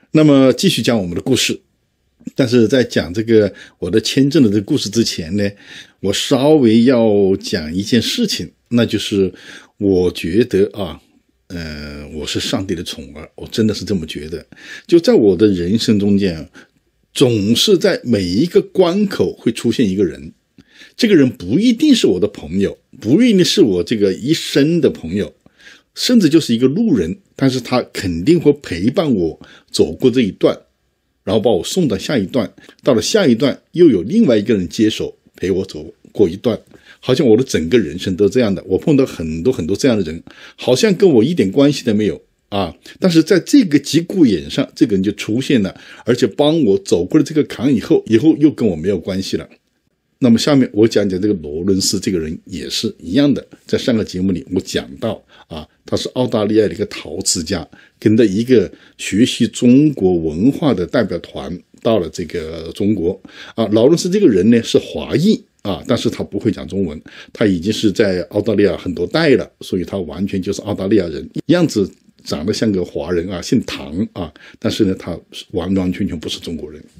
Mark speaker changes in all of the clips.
Speaker 1: 那么继续讲我们的故事，但是在讲这个我的签证的这个故事之前呢，我稍微要讲一件事情，那就是我觉得我是上帝的宠儿，我真的是这么觉得。就在我的人生中间，总是在每一个关口会出现一个人，这个人不一定是我的朋友，不一定是我这个一生的朋友，甚至就是一个路人，但是他肯定会陪伴我走过这一段，然后把我送到下一段，到了下一段又有另外一个人接手陪我走过一段，好像我的整个人生都这样的。我碰到很多很多这样的人，好像跟我一点关系都没有但是在这个节骨眼上，这个人就出现了，而且帮我走过了这个坎以后又跟我没有关系了。那么下面我讲讲这个罗伦斯这个人也是一样的，在上个节目里我讲到他是澳大利亚的一个陶瓷家，跟着一个学习中国文化的代表团到了这个中国劳伦斯这个人呢是华裔但是他不会讲中文，他已经是在澳大利亚很多代了，所以他完全就是澳大利亚人，样子长得像个华人姓唐但是呢他完完全全不是中国人。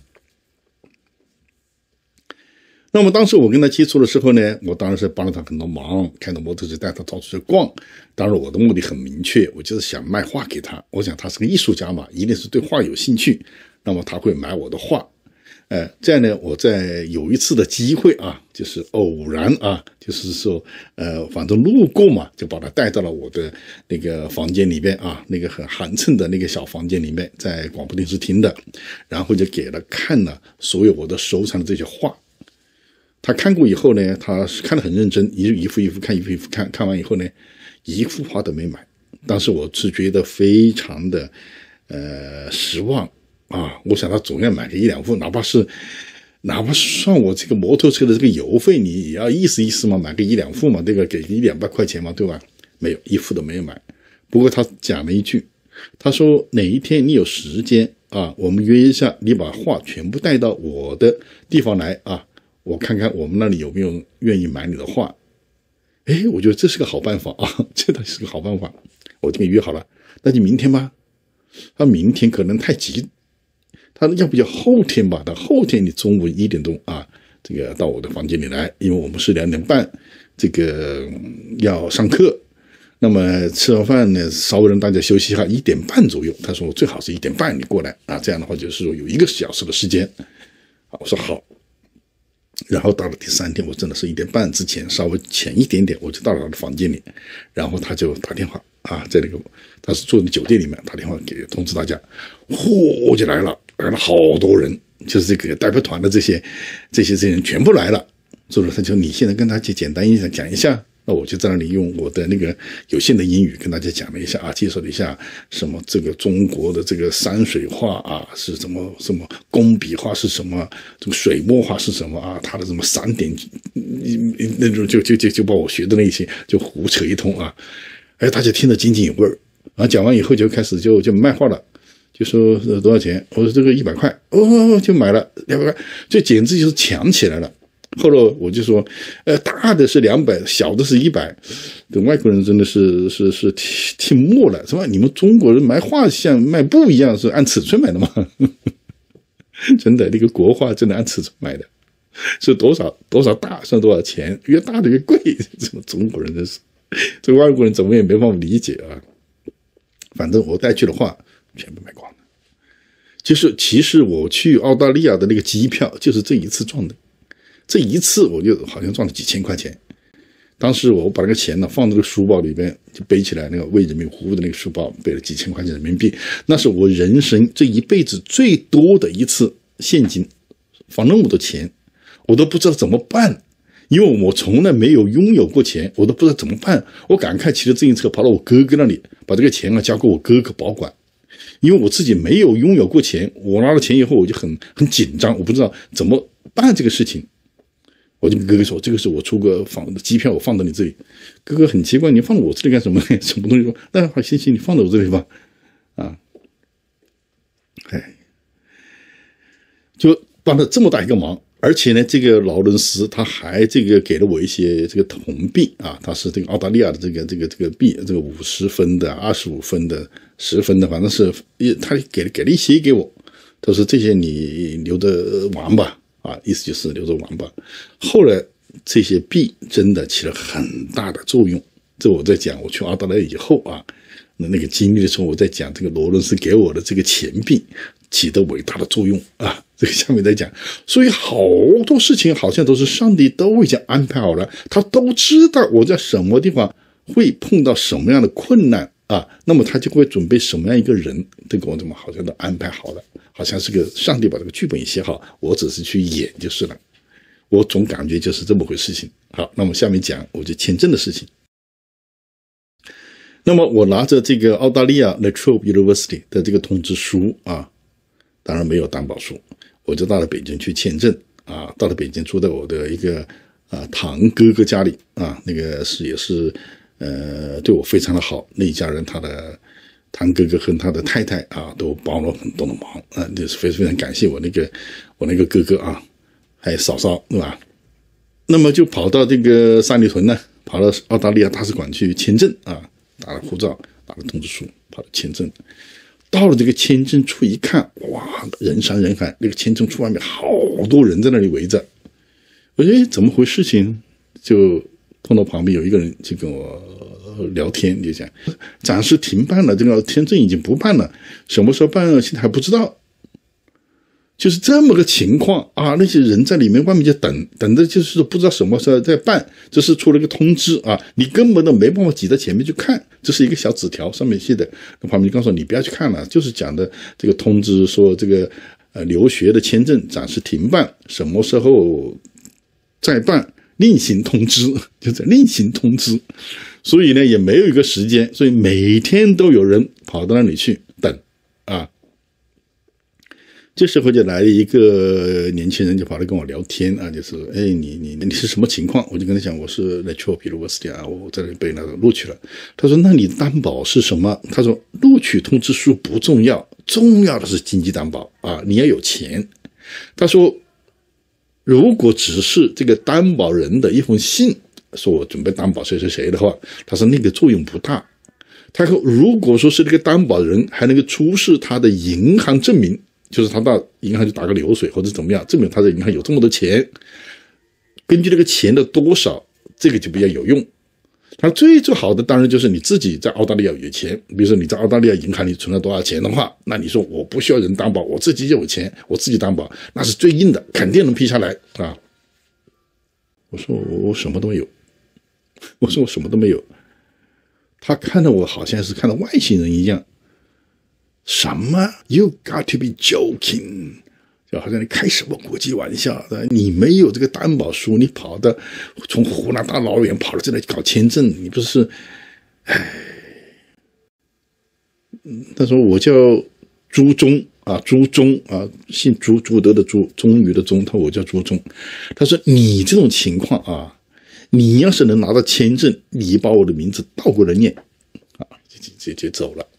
Speaker 1: 那么当时我跟他接触的时候呢，我当然是帮了他很多忙，开着摩托车带他到处去逛。当然我的目的很明确，我就是想卖画给他，我想他是个艺术家嘛，一定是对画有兴趣，那么他会买我的画。这样呢，我在有一次的机会就是偶然就是说反正路过嘛，就把他带到了我的那个房间里面那个很寒碜的那个小房间里面，在广播电视厅的，然后就给他看了所有我的收藏的这些画。他看过以后呢，他看得很认真，一幅一幅看，一幅一幅看，看完以后呢，一幅画都没买。当时我是觉得非常的失望我想他总要买个一两幅，哪怕算我这个摩托车的这个油费，你也要意思意思嘛，买个一两幅嘛，这个给100-200块钱嘛，对吧？没有，一幅都没有买。不过他讲了一句，他说哪一天你有时间我们约一下，你把画全部带到我的地方来我看看我们那里有没有愿意买你的画。我觉得这是个好办法这倒是个好办法，我就跟你约好了，那就明天吧。他明天可能太急，他要不要后天吧？到后天你中午1点钟这个到我的房间里来，因为我们是2点半这个要上课。那么吃完饭呢，稍微让大家休息一下，1点半左右。他说最好是1点半你过来这样的话就是说有1个小时的时间。我说好。然后到了第3天，我真的是1点半之前稍微前一点点，我就到了他的房间里，然后他就打电话在那个他是住在酒店里面，打电话给通知大家，就来了好多人，就是这个代表团的这些人全部来了。所以他就你现在跟他简单一下讲一下，那我就在那里用我的那个有限的英语跟大家讲了一下介绍了一下什么这个中国的这个山水画是什么工笔画是什么，这个水墨画是什么它的什么3点那种就把我学的那些就胡扯一通大家听得津津有味讲完以后就开始就卖画了，就说多少钱，我说这个100块就买了200块，这简直就是抢起来了。后来我就说大的是200，小的是100。这外国人真的是听默了，是吧？你们中国人买画像卖布一样是按尺寸买的吗？真的，那个国画真的按尺寸买的，是多少大算多少钱，越大的越贵。这么中国人真是，这个外国人怎么也没办法理解反正我带去的画全部卖光了。其实我去澳大利亚的那个机票就是这一次赚的。这一次我就好像赚了几千块钱，当时我把那个钱放在那个书包里边，就背起来那个为人民服务的那个书包，背了几千块钱人民币，那是我人生这一辈子最多的一次现金，放那么多钱，我都不知道怎么办，因为我从来没有拥有过钱，我都不知道怎么办。我赶快骑着自行车跑到我哥哥那里，把这个钱交给我哥哥保管，因为我自己没有拥有过钱，我拿了钱以后我就很紧张，我不知道怎么办这个事情。我就跟哥哥说，这个是我出国访的机票，我放到你这里。哥哥很奇怪，你放到我这里干什么？什么东西？说那好，行，你放到我这里吧。就帮了这么大一个忙。 而且呢，这个劳伦斯他还这个给了我一些这个铜币啊，他是这个澳大利亚的这个币，这个50分的、25分的、10分的，反正是他给了一些给我，他说这些你留着玩吧，啊，意思就是留着玩吧。后来这些币真的起了很大的作用，这我在讲我去澳大利亚以后啊，那个经历的时候，我在讲这个罗伦斯给我的这个钱币起的伟大的作用啊，这个下面再讲。所以好多事情好像都是上帝都已经安排好了，他都知道我在什么地方会碰到什么样的困难啊，那么他就会准备什么样一个人，这个我怎么好像都安排好了，好像是个上帝把这个剧本也写好，我只是去演就是了。我总感觉就是这么回事情。好，那么下面讲我就签证的事情。那么我拿着这个澳大利亚 La Trobe University 的这个通知书啊，当然没有担保书，我就到了北京去签证啊，到了北京住在我的一个堂哥哥家里啊，那个也是对我非常的好，那一家人他的堂哥哥和他的太太啊都帮了很多的忙啊，就是非常感谢我那个哥哥啊，还有嫂嫂，对吧？那么就跑到这个三里屯呢，跑到澳大利亚大使馆去签证啊，拿了护照，拿了通知书，跑到签证。到了这个签证处一看，哇，人山人海，那个签证处外面好多人在那里围着。我说怎么回事情？就碰到旁边有一个人就跟我聊天，就讲暂时停办了，这个签证已经不办了，什么时候办现在还不知道。就是这么个情况啊，那些人在里面外面就等着，就是不知道什么时候再办，这是出了个通知啊，你根本都没办法挤在前面去看，这是一个小纸条上面写的，那旁边告诉你不要去看了，就是讲的这个通知说这个留学的签证暂时停办，什么时候再办另行通知，就是另行通知。所以呢也没有一个时间，所以每天都有人跑到那里去等啊。这时候就来了一个年轻人，就跑来跟我聊天啊，就是你是什么情况？我就跟他讲我是 La Trobe University 啊，我在这里被那个录取了。他说那你担保是什么？他说录取通知书不重要，重要的是经济担保啊，你要有钱。他说如果只是这个担保人的一封信，说我准备担保谁谁谁的话，他说那个作用不大。他说如果说是这个担保人还能够出示他的银行证明，就是他到银行去打个流水或者怎么样，证明他在银行有这么多钱，根据这个钱的多少，这个就比较有用。他最好的当然就是你自己在澳大利亚有钱，比如说你在澳大利亚银行里存了多少钱的话，那你说我不需要人担保，我自己就有钱，我自己担保，那是最硬的，肯定能批下来啊。我说我什么都没有，我说我什么都没有。他看到我好像是看到外星人一样。什么 ？You got to be joking！ 就好像你开什么国际玩笑？你没有这个担保书，你跑到从湖南大老远跑到这里搞签证，你不是？哎，他说我叫朱忠啊，朱忠啊，姓朱，朱德的朱，忠于的忠。他说我叫朱忠。他说你这种情况啊，你要是能拿到签证，你把我的名字倒过来念啊，就走了。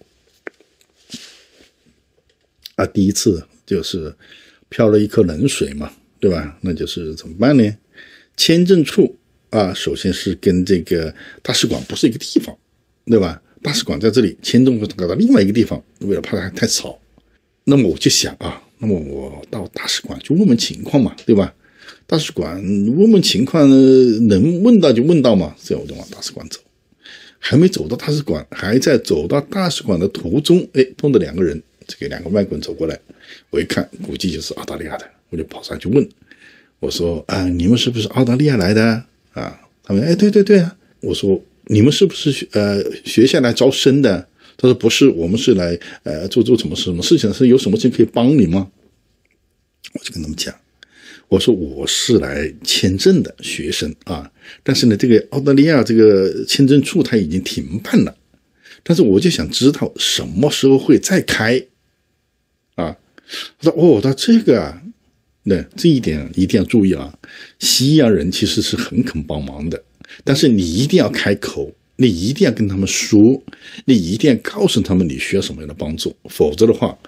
Speaker 1: 啊，第一次就是飘了一颗冷水嘛，对吧？那就是怎么办呢？签证处啊，首先是跟这个大使馆不是一个地方，对吧？大使馆在这里，签证处搞到另外一个地方，为了怕它太吵。那么我就想啊，那么我到大使馆去问问情况嘛，对吧？大使馆问问情况，能问到就问到嘛，这样我就往大使馆走。还没走到大使馆，还在走到大使馆的途中，碰到两个人。这个两个外国人走过来，我一看估计就是澳大利亚的，我就跑上去问，我说啊，你们是不是澳大利亚来的啊？他们对啊。我说你们是不是学校来招生的？他说不是，我们是来做什么事情，是有什么事情可以帮你吗？我就跟他们讲，我说我是来签证的学生啊，但是呢这个澳大利亚这个签证处他已经停办了，但是我就想知道什么时候会再开啊。他说那这个啊，那这一点一定要注意啊，西洋人其实是很肯帮忙的，但是你一定要开口，你一定要跟他们说，你一定要告诉他们你需要什么样的帮助，否则的话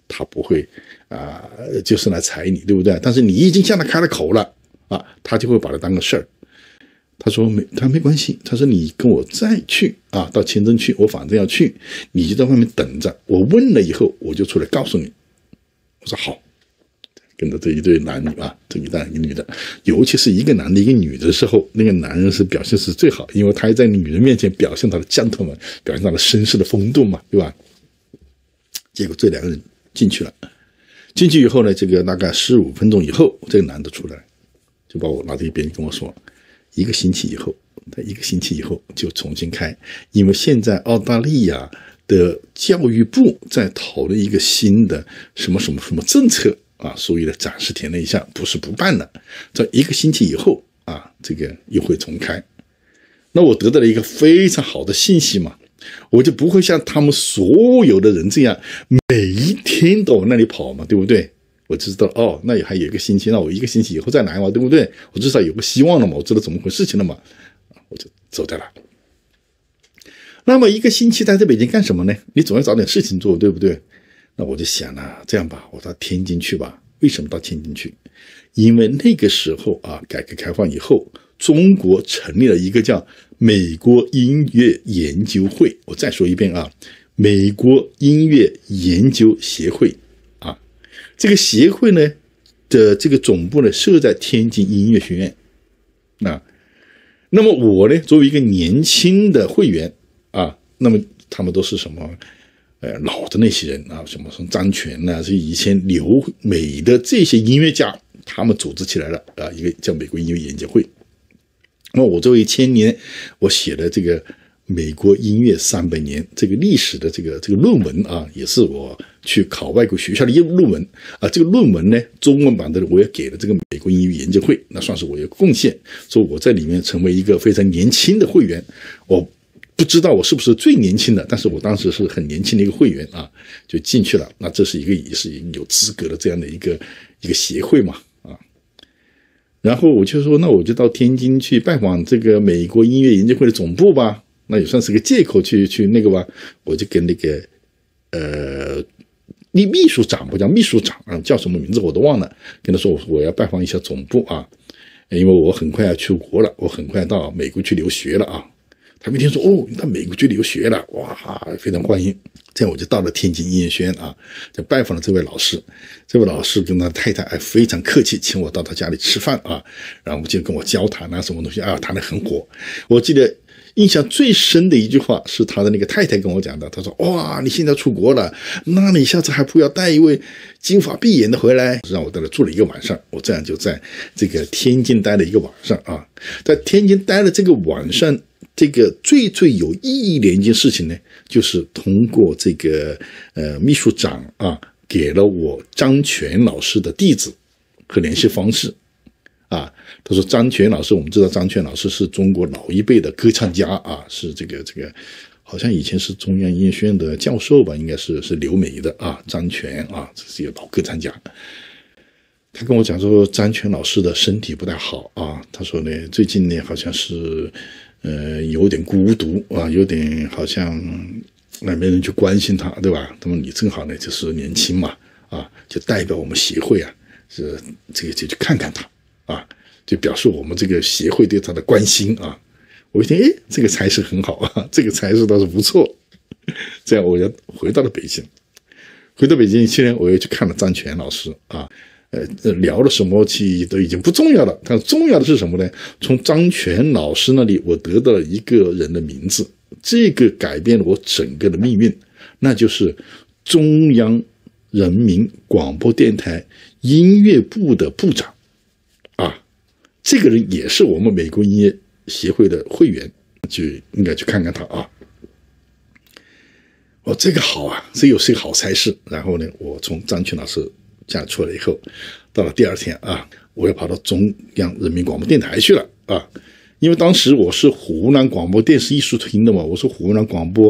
Speaker 1: 他不会就是来踩你，对不对？但是你已经向他开了口了啊，他就会把它当个事儿。他说没关系，他说你跟我再去啊，到清真区，我反正要去，你就在外面等着，我问了以后我就出来告诉你。我说好，跟着这一对男女啊，这一男一女的，尤其是一个男的一个女的时候，那个男人是表现是最好，因为他在女人面前表现他的gentleman，表现他的绅士的风度嘛，对吧？结果这两个人进去了，进去以后呢，这个大概15分钟以后，这个男的出来，就把我拉到一边跟我说，1个星期以后就重新开，因为现在澳大利亚的教育部在讨论一个新的什么政策啊，所以呢暂时填了一下，不是不办了，在1个星期以后啊，这个又会重开。那我得到了一个非常好的信息嘛，我就不会像他们所有的人这样每一天都往那里跑嘛，对不对？我知道哦，那也还有1个星期，那我1个星期以后再来嘛，对不对？我至少有个希望了嘛，我知道怎么回事情了嘛，我就走掉了。那么1个星期待在北京干什么呢？你总要找点事情做，对不对？那我就想了，这样吧，我到天津去吧。为什么到天津去？因为那个时候啊，改革开放以后，中国成立了一个叫美国音乐研究会。我再说一遍啊，美国音乐研究协会啊，这个协会呢的这个总部呢设在天津音乐学院啊。那么我呢，作为一个年轻的会员啊，那么他们都是什么老的那些人啊，什么张全啊，是以前留美的这些音乐家，他们组织起来了啊，一个叫美国音乐研究会。那么我作为1000年，我写的这个美国音乐300年这个历史的这个论文啊，也是我去考外国学校的一个论文啊。这个论文呢，中文版的我也给了这个美国音乐研究会，那算是我有贡献，所以我在里面成为一个非常年轻的会员。我不知道我是不是最年轻的，但是我当时是很年轻的一个会员啊，就进去了。那这是一个也是有资格的这样的一个协会嘛啊。然后我就说，那我就到天津去拜访这个美国音乐研究会的总部吧，那也算是个借口去那个吧。我就跟那个秘书长，不叫秘书长啊，叫什么名字我都忘了，跟他说我要拜访一下总部啊，因为我很快要出国了，我很快到美国去留学了啊。他们一听说哦，你到美国去留学了，哇，非常欢迎。这样我就到了天津音乐学院啊，就拜访了这位老师。这位老师跟他太太非常客气，请我到他家里吃饭啊，然后就跟我交谈啊，什么东西啊，谈得很火。我记得印象最深的一句话是他的那个太太跟我讲的，他说哇，你现在出国了，那你下次还不要带一位金发碧眼的回来，让我在那住了1个晚上。我这样就在这个天津待了1个晚上啊，在天津待了这个晚上，这个最有意义的一件事情呢，就是通过这个秘书长啊，给了我张全老师的地址和联系方式啊。他说张全老师，我们知道张全老师是中国老一辈的歌唱家啊，是这个好像以前是中央音乐学院的教授吧，应该是留美的啊，张全啊，这是一个老歌唱家。他跟我讲说张全老师的身体不太好啊，他说呢最近呢好像是有点孤独啊，有点好像没人去关心他，对吧？那么你正好呢就是年轻嘛啊，就代表我们协会啊，是这个就去看看他啊，就表示我们这个协会对他的关心啊。我一听，这个差事很好啊，这个差事倒是不错。这样我就回到了北京。回到北京去呢，我又去看了张全老师啊。聊了什么其实都已经不重要了，但重要的是什么呢？从张全老师那里我得到了一个人的名字，这个改变了我整个的命运，那就是中央人民广播电台音乐部的部长啊。这个人也是我们美国音乐协会的会员，就应该去看看他啊。这个好啊，这又是一个好差事。然后呢，我从张全老师家出来以后，到了第2天啊，我要跑到中央人民广播电台去了啊，因为当时我是湖南广播电视艺术厅的嘛，我是湖南广播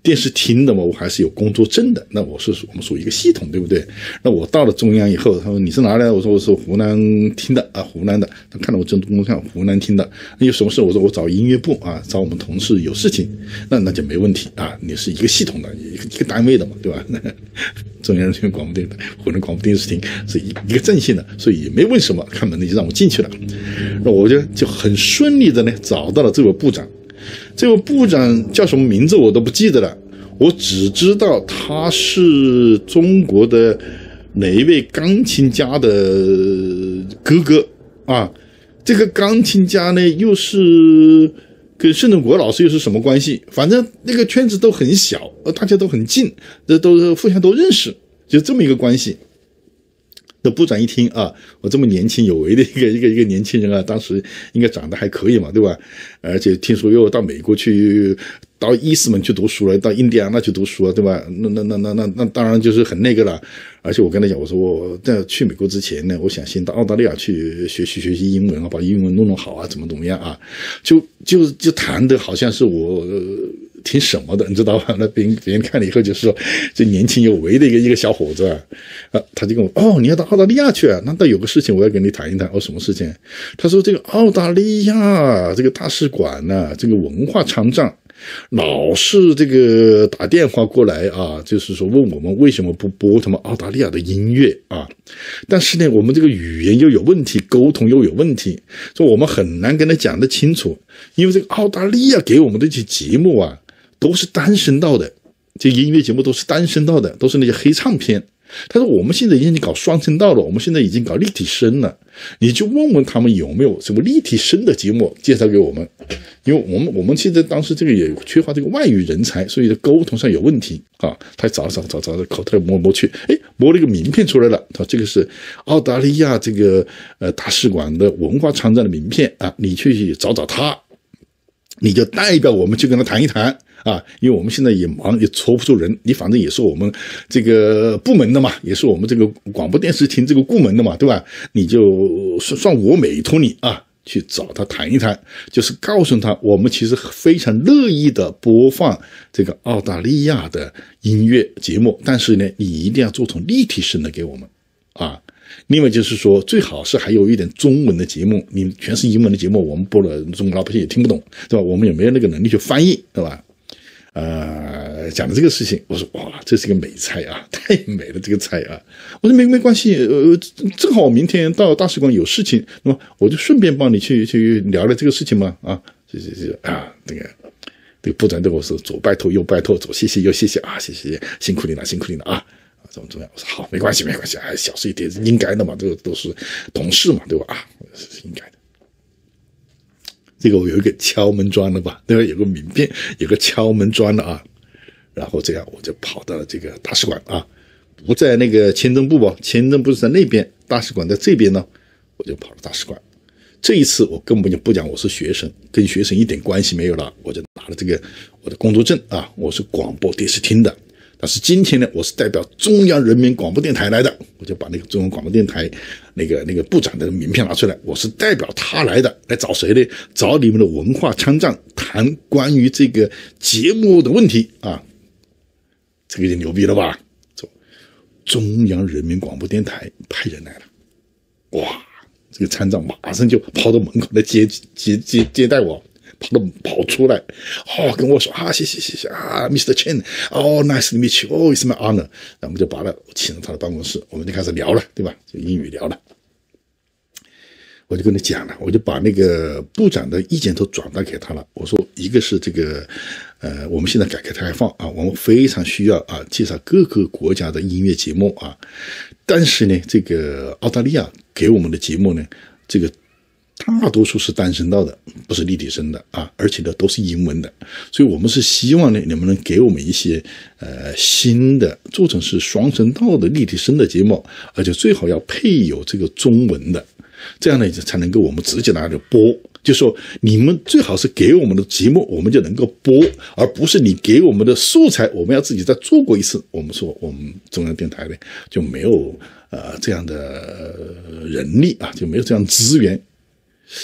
Speaker 1: 电视听的嘛，我还是有工作证的，那我们属于一个系统，对不对？那我到了中央以后，他说你是哪里的？我说我是湖南听的啊，湖南的。他看到我正公看湖南听的，有什么事？我说我找音乐部啊，找我们同事有事情，那就没问题啊，你是一个系统的一个单位的嘛，对吧？中央人民广播电台、湖南广播电视厅是一个阵线的，所以也没问什么，看门的就让我进去了。那我就很顺利的呢找到了这位部长。这位部长叫什么名字我都不记得了，我只知道他是中国的哪一位钢琴家的哥哥啊。这个钢琴家呢又是跟盛正国老师又是什么关系？反正那个圈子都很小，大家都很近，这都互相都认识，就这么一个关系。那部长一听啊，我这么年轻有为的一个年轻人啊，当时应该长得还可以嘛，对吧？而且听说又到美国去，到伊斯门去读书了，到印第安纳去读书了，对吧？那当然就是很那个了。而且我跟他讲，我说我在去美国之前呢，我想先到澳大利亚去学习英文啊，把英文弄好啊，怎么样啊？就谈的好像是我。挺什么的，你知道吧？那别人看了以后就说，这年轻有为的一个小伙子啊，他就跟我你要到澳大利亚去啊？那倒有个事情我要跟你谈一谈。什么事情？他说这个澳大利亚这个大使馆呢，这个文化参账老是这个打电话过来啊，就是说问我们为什么不播他们澳大利亚的音乐啊？但是呢，我们这个语言又有问题，沟通又有问题，所以我们很难跟他讲得清楚。因为这个澳大利亚给我们的这些节目啊，都是单声道的，这音乐节目都是单声道的，都是那些黑唱片。他说我们现在已经搞双声道了，我们现在已经搞立体声了，你就问问他们有没有什么立体声的节目介绍给我们。因为我们现在当时这个也缺乏这个外语人才，所以沟通上有问题啊。他找口袋摸去，摸了一个名片出来了，他说这个是澳大利亚这个大使馆的文化参赞的名片啊，你去找他，你就代表我们去跟他谈一谈啊，因为我们现在也忙，也抽不出人，你反正也是我们这个部门的嘛，也是我们这个广播电视厅这个部门的嘛，对吧？你就算我委托你啊，去找他谈一谈，就是告诉他我们其实非常乐意的播放这个澳大利亚的音乐节目，但是呢，你一定要做成立体声的给我们啊。另外就是说，最好是还有一点中文的节目，你全是英文的节目，我们播了中国老百姓也听不懂，对吧？我们也没有那个能力去翻译，对吧？讲的这个事情，我说哇，这是个美菜啊，太美了这个菜啊！我说没关系，正好我明天到大使馆有事情，那么我就顺便帮你去聊聊这个事情嘛啊，这个部长对我是左拜托右拜托，左谢谢右谢谢啊，谢谢辛苦你了啊。怎么样？我说好，没关系，小事一点，应该的嘛，这个都是同事嘛，对吧？啊，是应该的。这个我有一个敲门砖了吧，对吧？有个名片，有个敲门砖了啊。然后这样我就跑到了这个大使馆啊，不在那个签证部吧，签证部是在那边，大使馆在这边呢，我就跑到大使馆。这一次我根本就不讲我是学生，跟学生一点关系没有了，我就拿了这个我的工作证啊，我是广播电视厅的。但是今天呢，我是代表中央人民广播电台来的，我就把那个中央广播电台那个部长的名片拿出来，我是代表他来的，来找谁呢？找你们的文化参账，谈关于这个节目的问题啊，这个就牛逼了吧？中央人民广播电台派人来了，哇！这个参账马上就跑到门口来接待我。跑出来，跟我说啊，谢谢啊 ，Mr. Chen， nice to meet you， it's my honor。然后我们就把他请到他的办公室，我们就开始聊了，对吧？就英语聊了。我就跟他讲了，我就把那个部长的意见都转达给他了。我说，一个是这个，我们现在改革开放啊，我们非常需要啊，介绍各个国家的音乐节目啊。但是呢，这个澳大利亚给我们的节目呢，这个大多数是单声道的，不是立体声的啊，而且呢都是英文的，所以我们是希望呢，你们能给我们一些新的做成是双声道的立体声的节目，而且最好要配有这个中文的，这样呢才能够我们直接拿着播。就说你们最好是给我们的节目，我们就能够播，而不是你给我们的素材，我们要自己再做过一次。我们说我们中央电台呢就没有这样的人力啊，就没有这样资源。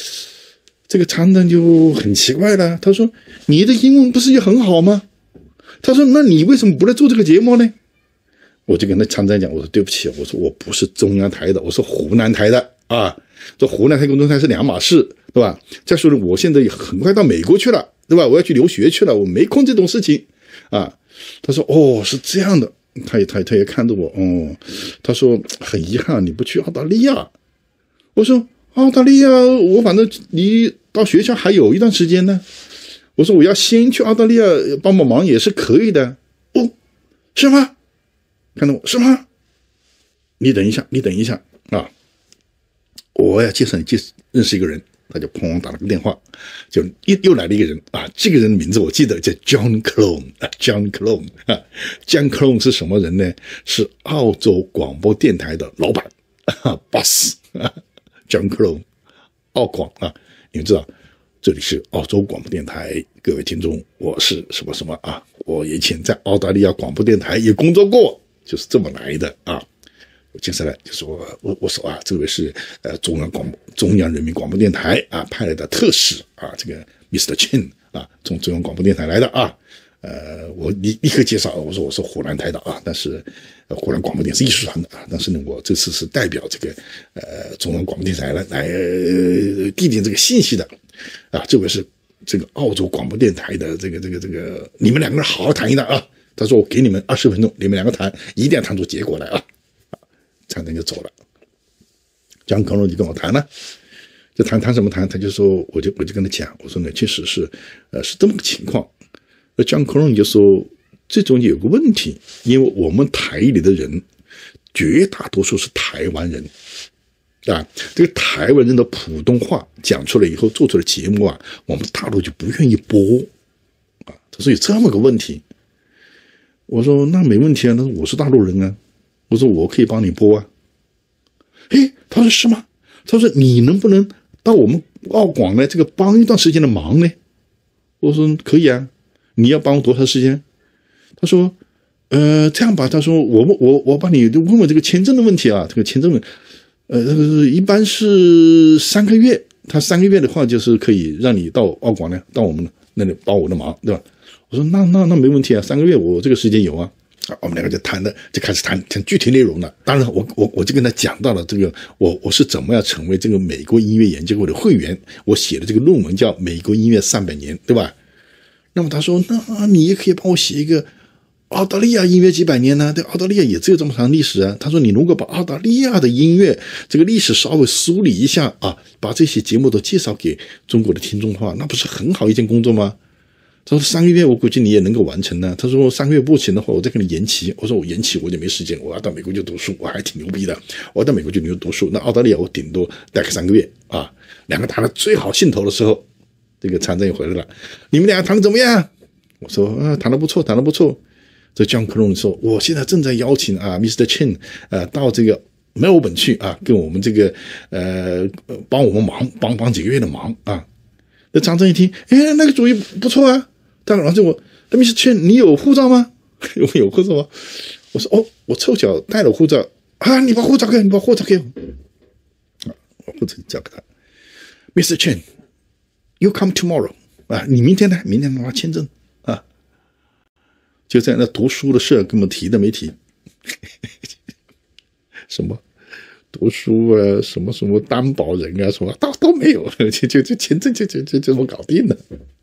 Speaker 1: 这个参赞就很奇怪了，他说：“你的英文不是也很好吗？ 他说那你为什么不来做这个节目呢？我就跟他常常讲，我说对不起，我说我不是中央台的，我是湖南台的啊，这湖南台跟中央台是两码事，对吧？再说了，我现在很快到美国去了，对吧？我要去留学去了，我没空这种事情啊。他说哦，是这样的，他也看着我，哦，他说很遗憾你不去澳大利亚。我说澳大利亚，我反正离到学校还有一段时间呢。我说我要先去澳大利亚帮帮忙也是可以的。哦，是吗？看到我是吗？你等一下啊！我要介绍你认识一个人，他就砰打了个电话，就又来了一个人啊！这个人的名字我记得叫 John Clone 啊 ，John Clone 啊 ，John Clone 是什么人呢？是澳洲广播电台的老板，boss 啊 ，John Clone 澳广啊，你们知道这里是澳洲广播电台，各位听众，我是什么什么啊？我以前在澳大利亚广播电台也工作过。就是这么来的啊！我接下来就说，我说啊，这位是中央人民广播电台啊派来的特使啊，这个 Mr. Chen 啊，从中央广播电台来的啊。我立刻介绍，我说我是湖南台的啊，但是湖南广播电视艺术团的啊，但是呢，我这次是代表这个中央广播电台来递点这个信息的啊。这位是这个澳洲广播电台的这个，你们两个人好好谈一谈啊。他说我给你们20分钟，你们两个谈，一定要谈出结果来啊！常常就走了。江康龙就跟我谈了，就谈什么谈？他就说，我就跟他讲，我说呢，确实是这么个情况。那江康龙就说，这种有个问题，因为我们台里的人绝大多数是台湾人啊，这个台湾人的普通话讲出来以后做出来节目啊，我们大陆就不愿意播啊，他说有这么个问题。我说那没问题啊，那我是大陆人啊，我说我可以帮你播啊。嘿，他说是吗？他说你能不能到我们澳广呢这个帮一段时间的忙呢？我说可以啊，你要帮我多长时间？他说这样吧，他说我帮你问问这个签证的问题啊，这个签证一般是3个月，他3个月的话就是可以让你到澳广呢，到我们那里帮我的忙，对吧？我说那没问题啊，3个月我这个时间有啊。我们两个就开始谈具体内容了。当然我就跟他讲到了这个我是怎么样成为这个美国音乐研究会的会员，我写的这个论文叫《美国音乐300年》，对吧？那么他说那你也可以帮我写一个澳大利亚音乐几百年呢？对，澳大利亚也只有这么长历史啊。他说你如果把澳大利亚的音乐这个历史稍微梳理一下啊，把这些节目都介绍给中国的听众的话，那不是很好一件工作吗？他说3个月我估计你也能够完成呢。他说3个月不行的话，我再给你延期。我说我延期我就没时间，我要到美国去读书，我还挺牛逼的。我到美国去读书，那澳大利亚我顶多待个3个月啊。两个谈到最好兴头的时候，这个常正也回来了，你们俩谈得怎么样？我说谈得不错，谈得不错。这江克隆说，我现在正在邀请啊 Mr. Chen 到这个墨尔本去啊，跟我们这个帮我们忙，帮几个月的忙啊。那常正一听，那个主意不错啊。然后我 Mr. Chen 你有护照吗？我有护照吗？我说我凑巧带了护照啊，你把护照给我，我护照交给他。Mr. Chen you come tomorrow 啊，你明天拿签证啊。就在那读书的事根本提都没提。什么读书啊，什么担保人啊，什么都没有，就签证就这么搞定了。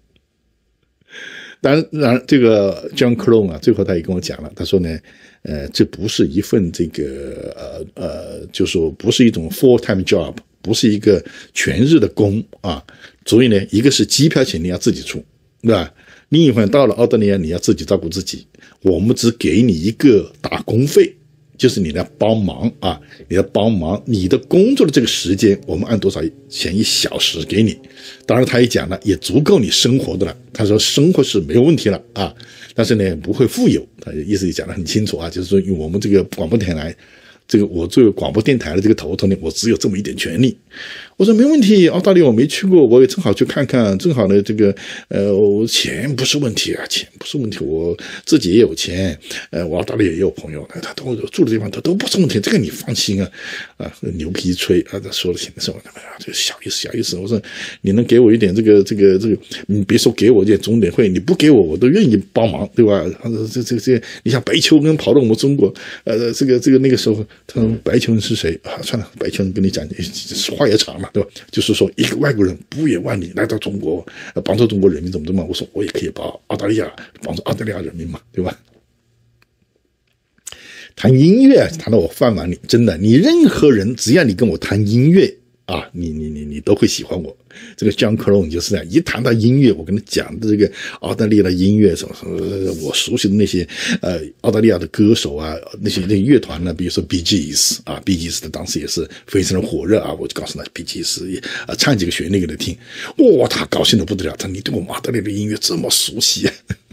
Speaker 1: 当然，这个 John Clone 啊，最后他也跟我讲了，他说呢，这不是一份这个就说不是一种 full-time job， 不是一个全日的工啊，所以呢，一个是机票钱你要自己出，对吧？另一方面，到了澳大利亚你要自己照顾自己，我们只给你一个打工费。就是你来帮忙啊，你的工作的这个时间，我们按多少钱1小时给你。当然，他也讲了，也足够你生活的了。他说生活是没有问题了啊，但是呢不会富有。他意思也讲得很清楚啊，就是说，因为我们这个广播电台，这个我作为广播电台的这个头头呢，我只有这么一点权利。 我说没问题，澳大利亚我没去过，我也正好去看看，正好呢这个钱不是问题啊，钱不是问题，我自己也有钱，我澳大利亚也有朋友，他都住的地方都不是问题，这个你放心啊，牛皮吹啊，他说了钱的时候，这小意思，我说你能给我一点这个，你别说给我一点钟点会，你不给我都愿意帮忙，对吧？这，你像白求恩跑到我们中国，那个时候，他说白求恩是谁啊？算了，白求恩跟你讲，话也长了。对吧？就是说，一个外国人不远万里来到中国，帮助中国人民怎么？我说我也可以帮澳大利亚帮助澳大利亚人民嘛，对吧？谈音乐谈到我饭碗里，真的，你任何人只要你跟我谈音乐啊，你都会喜欢我。这个 John Colon 就是这样，一谈到音乐，我跟他讲的这个澳大利亚的音乐什么，我熟悉的那些澳大利亚的歌手啊，那些乐团呢，比如说 Bee Gees 啊 ，Bee Gees 的当时也是非常的火热啊，我就告诉他 Bee Gees 唱几个旋律给他听，哇，他高兴的不得了，他说你对我们澳大利亚的音乐这么熟悉啊？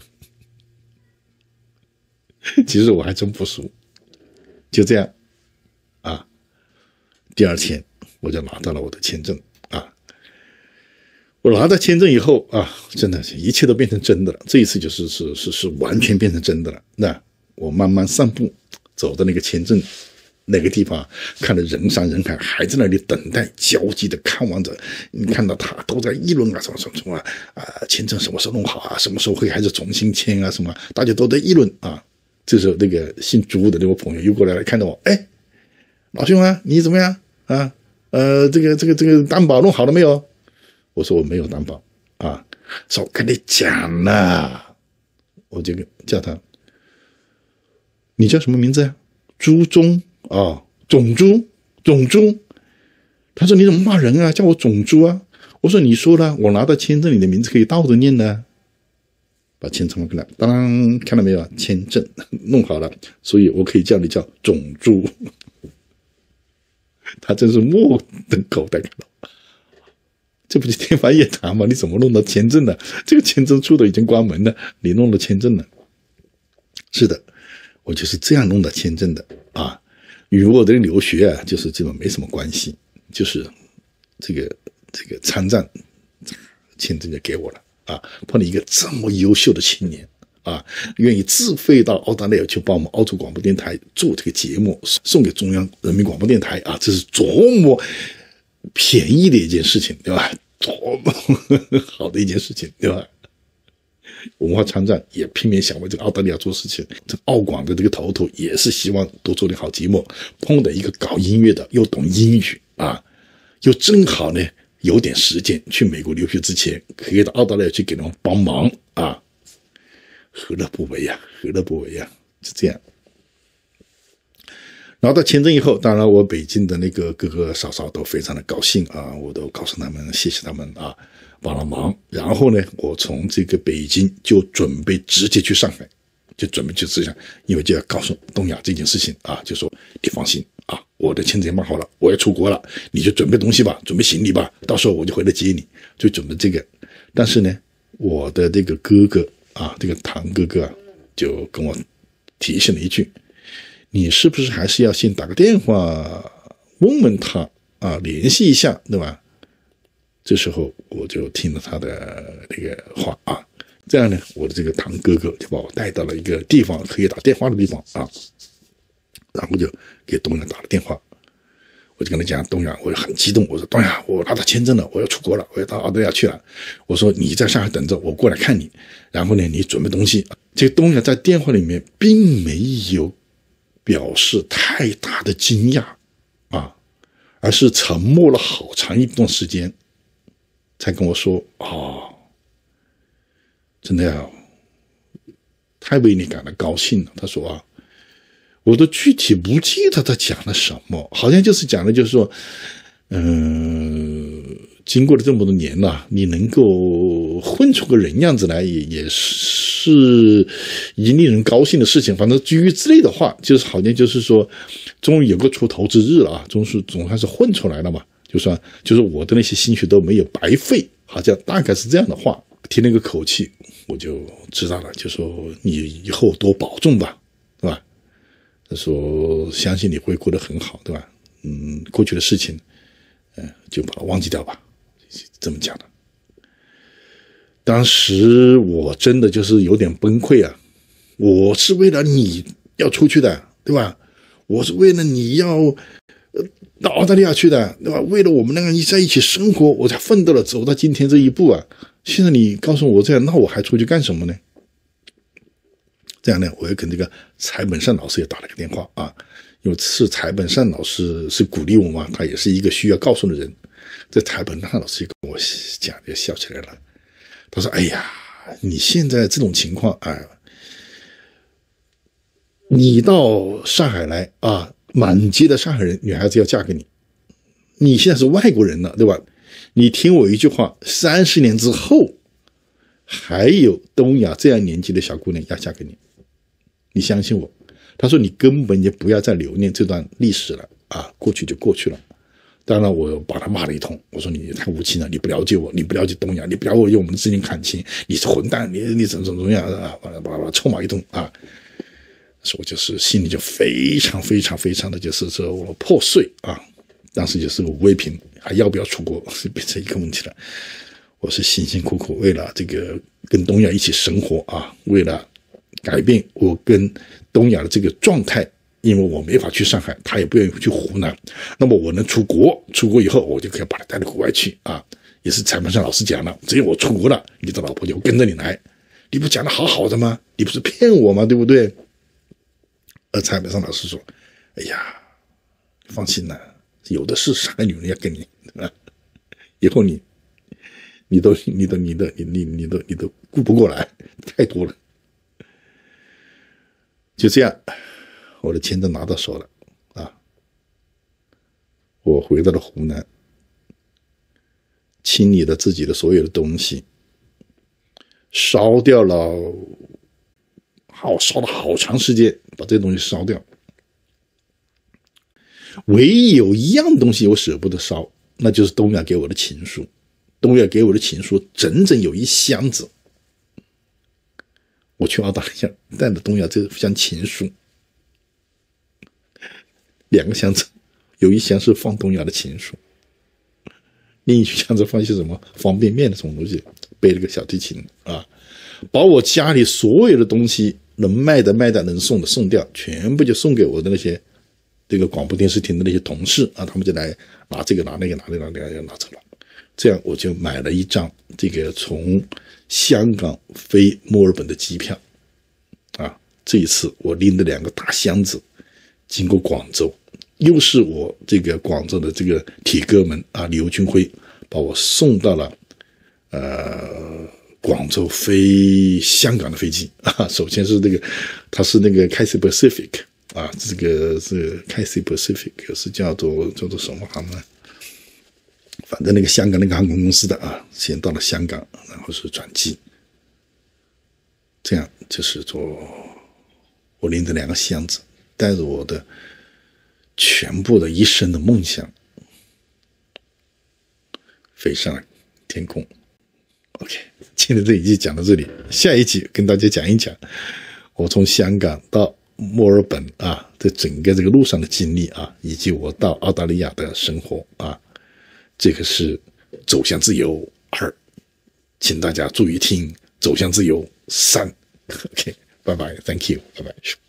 Speaker 1: 其实我还真不熟，就这样啊，第二天我就拿到了我的签证啊。我拿到签证以后啊，真的一切都变成真的了。这一次就是完全变成真的了。那我慢慢散步，走到那个签证那个地方，看着人山人海，还在那里等待，焦急的看望着。你看到他都在议论啊，什么签证什么时候弄好啊，什么时候会开始重新签啊，什么大家都在议论啊。这时候那个姓朱的那位朋友又过来看到我，哎，老兄啊，你怎么样啊？这个担保弄好了没有？我说我没有担保啊，说我跟你讲了，我就叫他，你叫什么名字呀？朱忠啊，种猪。他说你怎么骂人啊？叫我种猪啊？我说你说了，我拿到签证，你的名字可以倒着念的。把签证给他，当然看到没有，签证弄好了，所以我可以叫你叫种猪。他真是目瞪口呆看到。这不是天方夜谭吗？你怎么弄到签证的？这个签证处都已经关门了，你弄到签证了？是的，我就是这样弄到签证的啊。与我的留学啊，就是基本没什么关系，就是这个参战签证就给我了啊。碰到一个这么优秀的青年啊，愿意自费到澳大利亚去帮我们澳洲广播电台做这个节目，送给中央人民广播电台啊，这是多么便宜的一件事情，对吧？多么好的一件事情，对吧？文化参战也拼命想为这个澳大利亚做事情，这澳广的这个头也是希望多做点好节目。碰到一个搞音乐的，又懂英语啊，又正好呢有点时间，去美国留学之前可以到澳大利亚去给他们帮忙啊，何乐不为呀？何乐不为呀？是这样。拿到签证以后，当然我北京的那个哥哥嫂嫂都非常的高兴啊，我都告诉他们谢谢他们啊，帮了忙。然后呢，我从这个北京就准备直接去上海，就准备去直接，因为就要告诉东亚这件事情啊，就说你放心啊，我的签证也办好了，我要出国了，你就准备东西吧，准备行李吧，到时候我就回来接你，就准备这个。但是呢，我的这个哥哥啊，这个堂哥哥啊，就跟我提醒了一句，你是不是还是要先打个电话问问他啊，联系一下，对吧？这时候我就听了他的那个话啊，这样呢，我的这个堂哥哥就把我带到了一个地方可以打电话的地方啊，然后就给东阳打了电话，我就跟他讲，东阳，我很激动，我说东阳，我拿到签证了，我要出国了，我要到澳大利亚去了，我说你在上海等着，我过来看你，然后呢，你准备东西。这个东阳在电话里面并没有表示太大的惊讶啊，而是沉默了好长一段时间，才跟我说真的呀，太为你感到高兴了。他说我都具体不记得他讲了什么，好像就是讲的就是说，经过了这么多年了，你能够混出个人样子来，也是一件令人高兴的事情。反正基于之类的话，就是好像就是说，终于有个出头之日了啊，总算是混出来了嘛，就是我的那些心血都没有白费，好像大概是这样的话。听那个口气，我就知道了，就说你以后多保重吧，对吧？他说相信你会过得很好，对吧？过去的事情， 就把它忘记掉吧，这么讲的。当时我真的就是有点崩溃啊！我是为了你要出去的，对吧？我是为了你要到澳大利亚去的，对吧？为了我们两个在一起生活，我才奋斗了走到今天这一步啊！现在你告诉我这样，那我还出去干什么呢？这样呢，我又跟这个柴本善老师也打了个电话啊，因为是柴本善老师是鼓励我嘛，他也是一个需要告诉的人。这柴本善老师也跟我讲，就笑起来了。他说：“哎呀，你现在这种情况啊，你到上海来啊，满街的上海人女孩子要嫁给你，你现在是外国人了，对吧？你听我一句话，30年之后，还有东亚这样年纪的小姑娘要嫁给你，你相信我。”他说：“你根本就不要再留恋这段历史了啊，过去就过去了。”当然，我把他骂了一通。我说：“你太无情了，你不了解我，你不了解东亚，你不要用我们之间感情，你是混蛋，你怎么样啊？把臭骂一通啊！”所以我就是心里就非常非常非常的就是说我破碎啊！当时就是个无谓评，还要不要出国是变成一个问题了。我是辛辛苦苦为了这个跟东亚一起生活啊，为了改变我跟东亚的这个状态。因为我没法去上海，他也不愿意去湖南，那么我能出国，出国以后我就可以把他带到国外去啊。也是柴本善老师讲了，只有我出国了，你的老婆就跟着你来，你不讲的好好的吗？你不是骗我吗？对不对？而柴本善老师说：“哎呀，放心啦，有的是上海女人要跟你，对吧？以后你都顾不过来，太多了。”就这样。我的签证拿到手了啊！我回到了湖南，清理了自己的所有的东西，烧掉了，烧了好长时间，把这些东西烧掉。唯一有一样东西我舍不得烧，那就是东亚给我的情书。东亚给我的情书整整有1箱子。我去澳大利亚带了东亚这箱情书。2个箱子，有1箱是放东亚的情书，另一箱子放些什么方便面的什么东西，背了个小提琴啊，把我家里所有的东西能卖的卖的，能送的送掉，全部就送给我的那些这个广播电视厅的那些同事啊，他们就来拿这个拿那个拿走了。这样我就买了一张这个从香港飞墨尔本的机票啊，这一次我拎着2个大箱子。经过广州，又是我这个广州的这个铁哥们啊，刘军辉把我送到了广州飞香港的飞机啊。首先是这个，它是那个 Cathay Pacific 啊，这个是 Cathay Pacific 是叫做什么航呢？反正那个香港那个航空公司的啊，先到了香港，然后是转机。这样就是我拎着2个箱子。带着我的全部的一生的梦想，飞上了天空。OK， 今天这一集讲到这里，下一集跟大家讲一讲我从香港到墨尔本啊，这整个这个路上的经历啊，以及我到澳大利亚的生活啊，这个是走向自由2，请大家注意听，走向自由3。OK， 拜拜 ，Thank you， 拜拜。